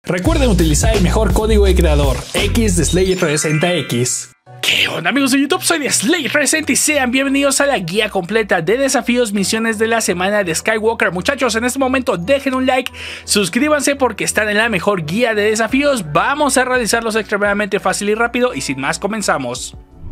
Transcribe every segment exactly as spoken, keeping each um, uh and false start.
Recuerden utilizar el mejor código de creador, X de Slayer trescientos sesenta X. ¿Qué onda, amigos de YouTube? Soy de Slayer trescientos sesenta y sean bienvenidos a la guía completa de desafíos misiones de la semana de Skywalker. Muchachos, en este momento dejen un like, suscríbanse porque están en la mejor guía de desafíos. Vamos a realizarlos extremadamente fácil y rápido y sin más comenzamos.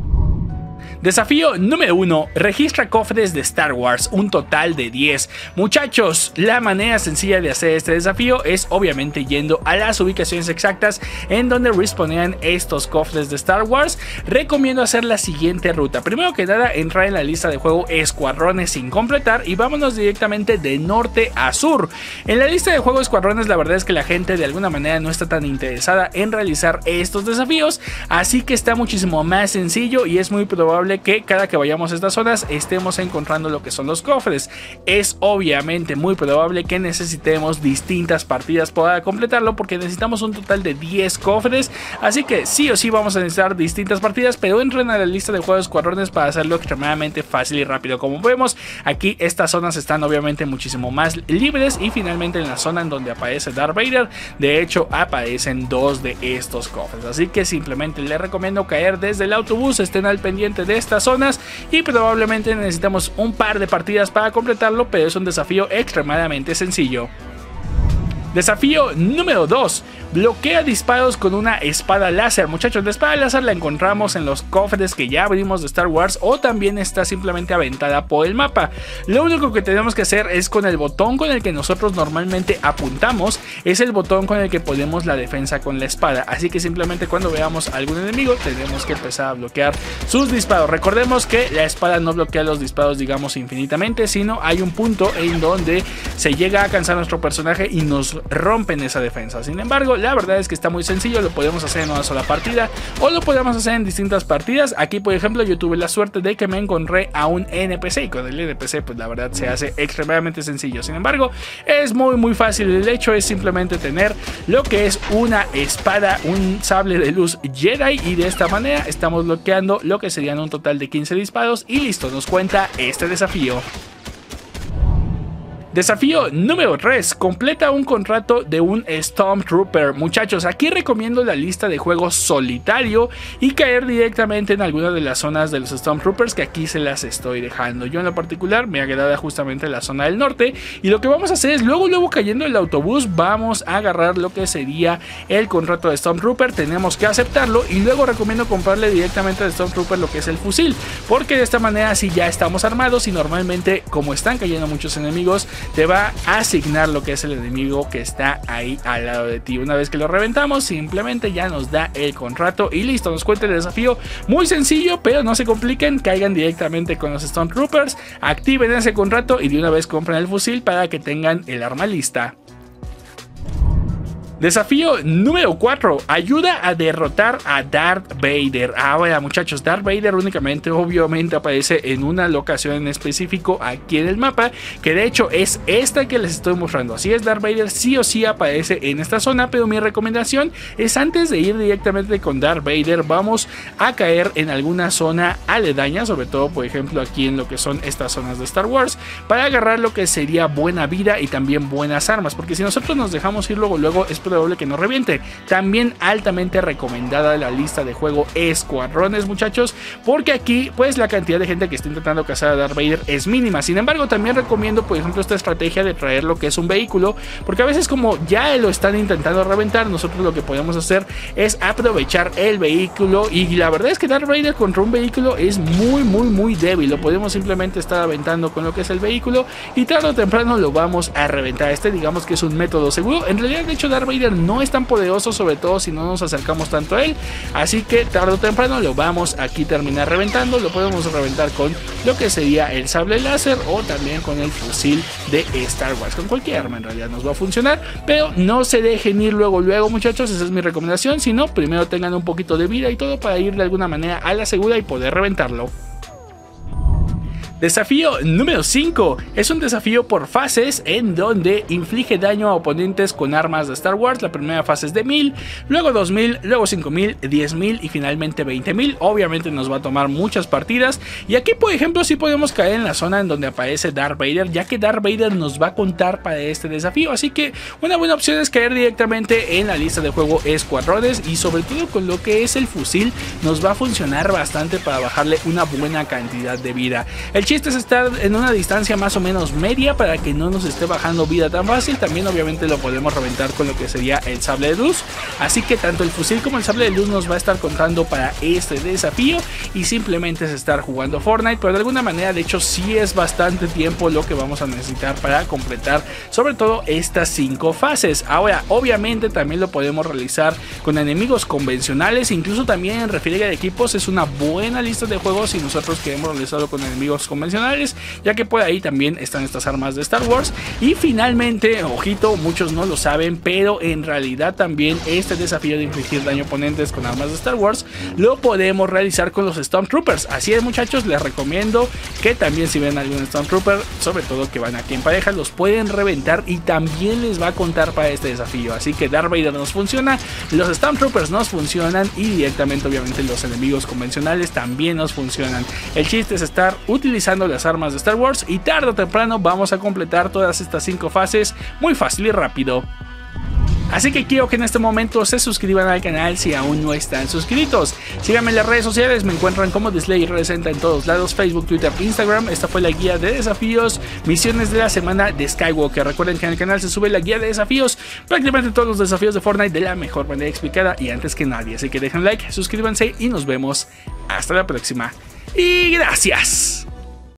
Desafío número uno. Registra cofres de Star Wars, un total de diez. Muchachos, la manera sencilla de hacer este desafío es obviamente yendo a las ubicaciones exactas en donde respawnean estos cofres de Star Wars. Recomiendo hacer la siguiente ruta. Primero que nada, entrar en la lista de juego escuadrones sin completar y vámonos directamente de norte a sur. En la lista de juego escuadrones, la verdad es que la gente de alguna manera no está tan interesada en realizar estos desafíos, así que está muchísimo más sencillo y es muy probable que cada que vayamos a estas zonas estemos encontrando lo que son los cofres. Es obviamente muy probable que necesitemos distintas partidas para completarlo porque necesitamos un total de diez cofres, así que sí o sí vamos a necesitar distintas partidas, pero entren a la lista de juegos escuadrones para hacerlo extremadamente fácil y rápido. Como vemos aquí, estas zonas están obviamente muchísimo más libres y finalmente en la zona en donde aparece Darth Vader, de hecho aparecen dos de estos cofres, así que simplemente les recomiendo caer desde el autobús, estén al pendiente de estas zonas y probablemente necesitamos un par de partidas para completarlo, pero es un desafío extremadamente sencillo. Desafío número dos. Bloquea disparos con una espada láser. Muchachos, la espada láser la encontramos en los cofres que ya abrimos de Star Wars o también está simplemente aventada por el mapa. Lo único que tenemos que hacer es con el botón con el que nosotros normalmente apuntamos, es el botón con el que ponemos la defensa con la espada. Así que simplemente cuando veamos a algún enemigo tenemos que empezar a bloquear sus disparos. Recordemos que la espada no bloquea los disparos, digamos, infinitamente, sino hay un punto en donde se llega a cansar nuestro personaje y nos rompen esa defensa. Sin embargo, la verdad es que está muy sencillo, lo podemos hacer en una sola partida o lo podemos hacer en distintas partidas. Aquí, por ejemplo, yo tuve la suerte de que me encontré a un N P C y con el N P C pues la verdad se hace extremadamente sencillo. Sin embargo, es muy muy fácil. El hecho es simplemente tener lo que es una espada, un sable de luz Jedi, y de esta manera estamos bloqueando lo que serían un total de quince disparos y listo, nos cuenta este desafío. Desafío número tres. Completa un contrato de un Stormtrooper. Muchachos, aquí recomiendo la lista de juegos solitario y caer directamente en alguna de las zonas de los Stormtroopers que aquí se las estoy dejando. Yo en lo particular me agrada justamente la zona del norte y lo que vamos a hacer es luego luego cayendo el autobús vamos a agarrar lo que sería el contrato de Stormtrooper. Tenemos que aceptarlo y luego recomiendo comprarle directamente al Stormtrooper lo que es el fusil, porque de esta manera así ya estamos armados y normalmente como están cayendo muchos enemigos te va a asignar lo que es el enemigo que está ahí al lado de ti. Una vez que lo reventamos, simplemente ya nos da el contrato y listo, nos cuenta el desafío. Muy sencillo, pero no se compliquen, caigan directamente con los Stormtroopers, activen ese contrato y de una vez compren el fusil para que tengan el arma lista. Desafío número cuatro. Ayuda a derrotar a Darth Vader. Ahora, muchachos, Darth Vader únicamente obviamente aparece en una locación en específico aquí en el mapa, que de hecho es esta que les estoy mostrando. Así es, Darth Vader sí o sí aparece en esta zona, pero mi recomendación es antes de ir directamente con Darth Vader, vamos a caer en alguna zona aledaña, sobre todo por ejemplo aquí en lo que son estas zonas de Star Wars, para agarrar lo que sería buena vida y también buenas armas, porque si nosotros nos dejamos ir luego luego es probable que nos reviente. También altamente recomendada la lista de juego escuadrones, muchachos, porque aquí pues la cantidad de gente que está intentando cazar a Darth Vader es mínima. Sin embargo, también recomiendo por ejemplo esta estrategia de traer lo que es un vehículo, porque a veces como ya lo están intentando reventar, nosotros lo que podemos hacer es aprovechar el vehículo y la verdad es que Darth Vader contra un vehículo es muy muy muy débil. Lo podemos simplemente estar aventando con lo que es el vehículo y tarde o temprano lo vamos a reventar. Este digamos que es un método seguro. En realidad de hecho Darth Vader no es tan poderoso, sobre todo si no nos acercamos tanto a él, así que tarde o temprano lo vamos aquí terminar reventando. Lo podemos reventar con lo que sería el sable láser o también con el fusil de Star Wars. Con cualquier arma en realidad nos va a funcionar, pero no se dejen ir luego luego, muchachos, esa es mi recomendación. Si no, primero tengan un poquito de vida y todo para ir de alguna manera a la segura y poder reventarlo. Desafío número cinco. Es un desafío por fases en donde inflige daño a oponentes con armas de Star Wars. La primera fase es de mil, luego dos mil, luego cinco mil, diez mil y finalmente veinte mil. Obviamente nos va a tomar muchas partidas. Y aquí, por ejemplo, sí podemos caer en la zona en donde aparece Darth Vader, ya que Darth Vader nos va a contar para este desafío. Así que una buena opción es caer directamente en la lista de juego escuadrones, y sobre todo con lo que es el fusil nos va a funcionar bastante para bajarle una buena cantidad de vida. El chiste es estar en una distancia más o menos media para que no nos esté bajando vida tan fácil. También obviamente lo podemos reventar con lo que sería el sable de luz, así que tanto el fusil como el sable de luz nos va a estar contando para este desafío, y simplemente es estar jugando Fortnite. Pero de alguna manera, de hecho, sí es bastante tiempo lo que vamos a necesitar para completar sobre todo estas cinco fases. Ahora, obviamente también lo podemos realizar con enemigos convencionales, incluso también en refriega de equipos es una buena lista de juegos si nosotros queremos realizarlo con enemigos convencionales, ya que por ahí también están estas armas de Star Wars. Y finalmente, ojito, muchos no lo saben, pero en realidad también este desafío de infligir daño a oponentes con armas de Star Wars lo podemos realizar con los Stormtroopers. Así es, muchachos, les recomiendo que también si ven algún Stormtrooper, sobre todo que van aquí en pareja, los pueden reventar y también les va a contar para este desafío. Así que Darth Vader nos funciona, los Stormtroopers nos funcionan, y directamente obviamente los enemigos convencionales también nos funcionan. El chiste es estar utilizando las armas de Star Wars, y tarde o temprano vamos a completar todas estas cinco fases muy fácil y rápido. Así que quiero que en este momento se suscriban al canal si aún no están suscritos. Síganme en las redes sociales, me encuentran como Slayer sesenta en todos lados, Facebook, Twitter, Instagram. Esta fue la guía de desafíos, misiones de la semana de Skywalker. Recuerden que en el canal se sube la guía de desafíos, prácticamente todos los desafíos de Fortnite de la mejor manera explicada y antes que nadie. Así que dejen like, suscríbanse y nos vemos hasta la próxima. Y gracias.